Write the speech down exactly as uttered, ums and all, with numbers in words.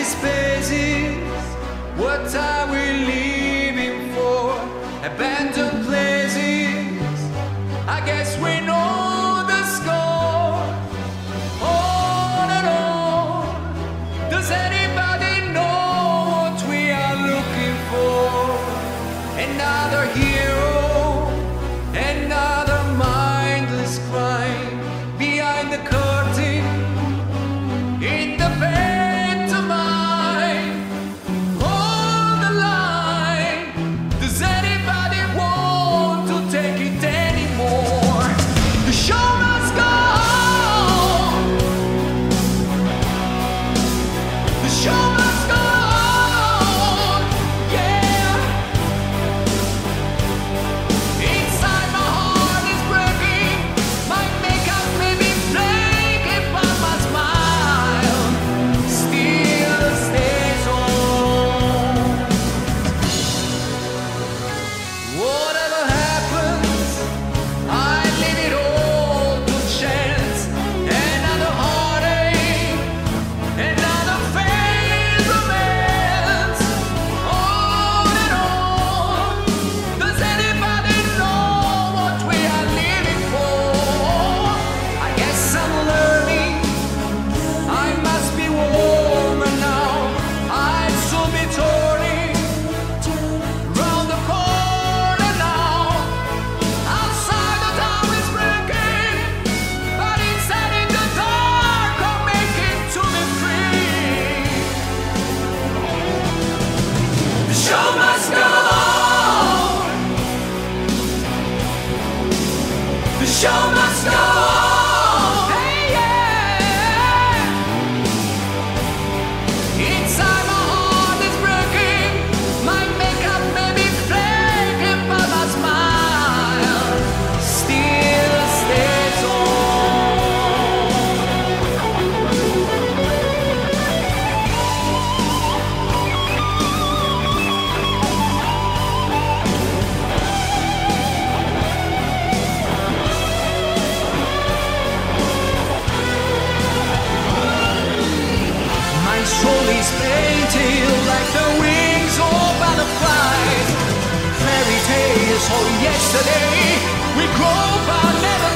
spaces. What are we living for? Abandoned places. I guess we know the score. On and on. Does anybody know what we are looking for? Another hero, another mindless crime behind the curtain, in the pantomime, on the line. Does anybody want to take it anymore? The show must go on. The show must go on. Yeah. Inside my heart is breaking. My makeup may be flaking, but my smile still stays on. Whatever happens, I leave it all to chance. Another heartache, another failed romance. On and on. Does anybody know what we are living for? I guess I'm learning. I must be warmer now. I'll soon be turning round the corner now. Outside the town is breaking, but inside in the dark I'm making to be free. The show must go on. The show must go on. Hey, yeah. Inside my heart is breaking. My makeup may be flaking, but my smile still stays on. My soul is painted like the wings of butterflies. Fairy tales of yesterday, we grow but never